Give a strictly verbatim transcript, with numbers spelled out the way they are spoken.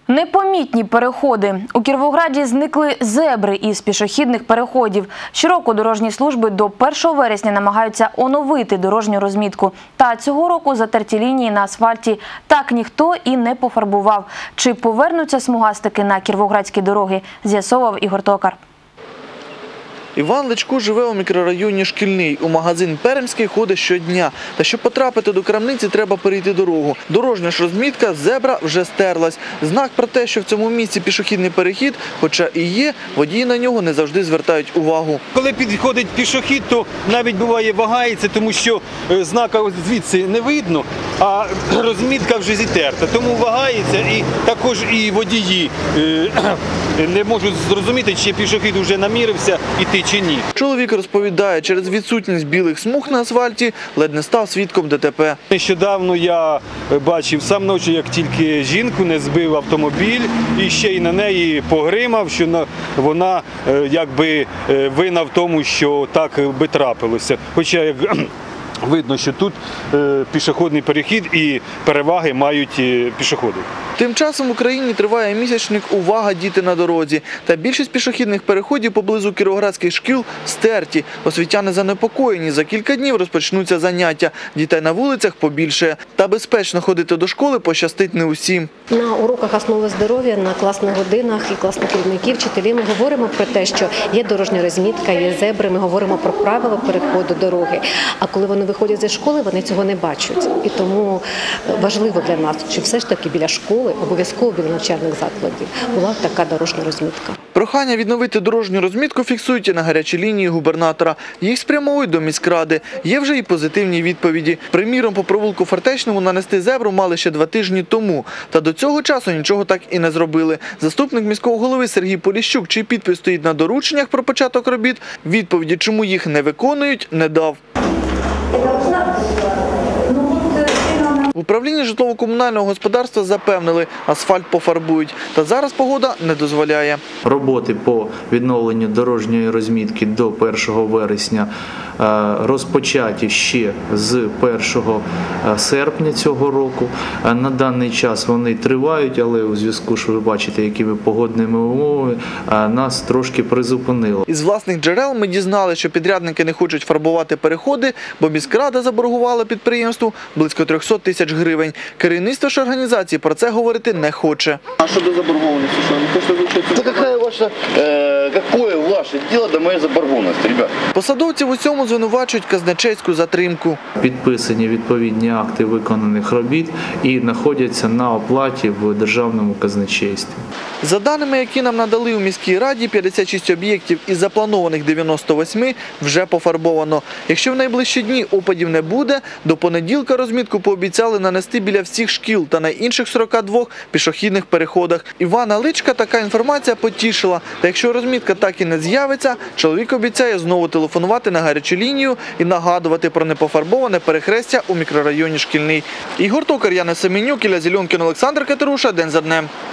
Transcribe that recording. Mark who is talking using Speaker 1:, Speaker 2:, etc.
Speaker 1: Непомітні переходи. У Кіровограді зникли зебри із пішохідних переходів. Щороку дорожні служби до першого вересня намагаються оновити дорожню розмітку. Та цього року затерті лінії на асфальті так ніхто і не пофарбував. Чи повернуться смугастики на кіровоградські дороги, з'ясовував Ігор Токар.
Speaker 2: Іван Личко живе у мікрорайоні Шкільний. У магазин «Пермський» ходить щодня. Та щоб потрапити до крамниці, треба перейти дорогу. Дорожня ж розмітка «Зебра» вже стерлась. Знак про те, що в цьому місці пішохідний перехід, хоча і є, водії на нього не завжди звертають увагу.
Speaker 3: Коли підходить пішохід, то навіть буває вагається, тому що знака звідси не видно, а розмітка вже зітерта. Тому вагається, і також і водії не можуть зрозуміти, чи пішохід вже намірився іти чи ні.
Speaker 2: Чоловік розповідає, через відсутність білих смуг на асфальті ледь не став свідком ДТП.
Speaker 3: Нещодавно я бачив сам ночі, як тільки жінку не збив автомобіль і ще й на неї погримав, що вона якби винна в тому, що так би трапилося. Хоча як видно, що тут пішохідний перехід і переваги мають пішоходи.
Speaker 2: Тим часом в Україні триває місячник «Увага! Діти на дорозі». Та більшість пішохідних переходів поблизу кіровоградських шкіл стерті. Освітяни занепокоєні. За кілька днів розпочнуться заняття. Дітей на вулицях побільшає. Та безпечно ходити до школи пощастить не усім.
Speaker 4: На уроках основи здоров'я, на класних годинах і класних керівників, вчителі ми говоримо про те, що є дорожня розмітка, є зебри, ми говоримо про правила переходу дороги. А коли вони виходять зі школи, вони цього не бачать. І тому важливо для нас, щоб все ж таки біля школи, обов'язково біля навчальних закладів, була така дорожня розмітка.
Speaker 2: Прохання відновити дорожню розмітку фіксують і на гарячій лінії губернатора. Їх спрямовують до міськради. Є вже і позитивні відповіді. Приміром, по провулку Фортечному нанести зебру мали ще два тижні тому. Та до цього часу нічого так і не зробили. Заступник міського голови Сергій Поліщук, чий підпис стоїть на дорученнях про початок робіт, відповіді, чому їх не виконують, не дав. В управлінні житлово-комунального господарства запевнили, асфальт пофарбують. Та зараз погода не дозволяє.
Speaker 5: Роботи по відновленню дорожньої розмітки до першого вересня розпочаті ще з першого серпня цього року. На даний час вони тривають, але у зв'язку, що ви бачите, якими погодними умовами, нас трошки призупинило.
Speaker 2: Із власних джерел ми дізналися, що підрядники не хочуть фарбувати переходи, бо міськрада заборгувала підприємству близько трьохсот тисяч гривень. Керівництво ж організації про це говорити не хоче.
Speaker 6: А щодо заборгованості, що не хочете вивчити? Та яке ваше, е, яке ваше діло до моєї заборгованості, ребят?
Speaker 2: Посадовці в усьому звинувачують казначейську затримку.
Speaker 5: Підписані відповідні акти виконаних робіт і знаходяться на оплаті в державному казначействі.
Speaker 2: За даними, які нам надали у міській раді, п'ятдесят шість об'єктів із запланованих дев'яноста восьми вже пофарбовано. Якщо в найближчі дні опадів не буде, до понеділка розмітку пообіцяли нанести біля всіх шкіл та на інших сорока двох пішохідних переходах. Івана Личка така інформація потішила. Та якщо розмітка так і не з'явиться, чоловік обіцяє знову телефонувати на гарячу лінію і нагадувати про непофарбоване перехрестя у мікрорайоні Шкільний. Ігор Токар, Яна Семенюк, Ілля Зеленкін, Олександр Катеруша. День за днем.